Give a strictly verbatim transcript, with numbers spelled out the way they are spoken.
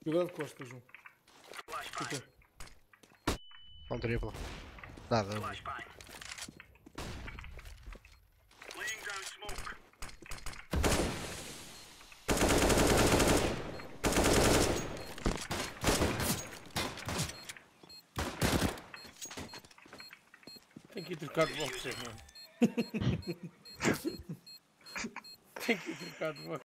Cuidado de costas, João. Fica. Um triplo. Nada. Um. Tenho que ir trocar de boxe, mano. Tenho que ir trocar de boxe.